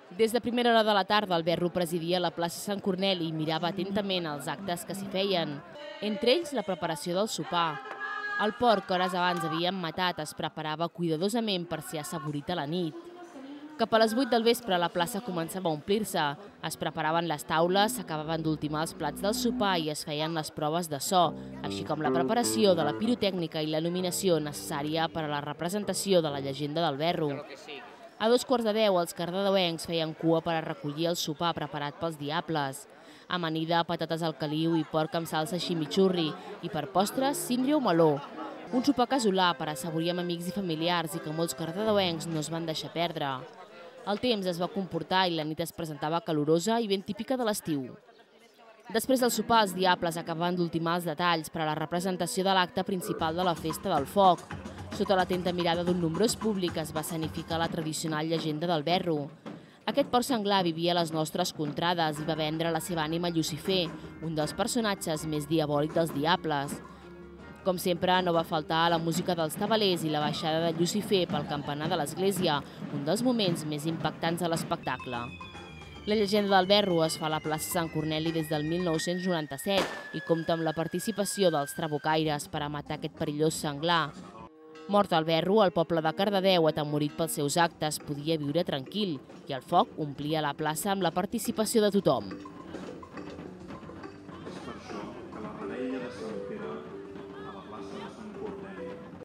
Des de primera hora de la tarda, el Verro presidia la plaça Sant Corneli i mirava atentament els actes que s'hi feien, entre ells la preparació del sopar. El porc que hores abans havien matat es preparava cuidadosament per ser assaborit a la nit. Cap a les 8 del vespre la plaça començava a omplir-se, es preparaven les taules, s'acabaven d'ultimar els plats del sopar i es feien les proves de so, així com la preparació de la pirotècnica i la il·luminació necessària per a la representació de la llegenda del Verro. A 2:15 els cardedeuencs feien cua per a recollir el sopar preparat pels diables. Amanida, patates al caliu i porc amb salsa ximichurri i per postres síndria o meló. Un sopar casolà per assaborir amb amics i familiars i que molts cardedeuencs no es van deixar perdre. El temps es va comportar i la nit es presentava calorosa i ben típica de l'estiu. Després del sopar, els diables acabaven d'ultimar els detalls per a la representació de l'acte principal de la Festa del Foc. Sota l'atenta mirada d'un nombrós públic es va escenificar la tradicional llegenda del Verro. Aquest porc senglar vivia a les nostres contrades i va vendre la seva ànima a Llucifer, un dels personatges més diabòlics dels diables. Com sempre, no va faltar la música dels tabalers i la baixada de Llucifer pel campanar de l'església, un dels moments més impactants de l'espectacle. La llegenda del Verro es fa a la plaça Sant Corneli des del 1997 i compta amb la participació dels trabucaires per a matar aquest perillós senglar. Mort el Verro, el poble de Cardedeu, atemorit pels seus actes, podia viure tranquil i el foc omplia la plaça amb la participació de tothom.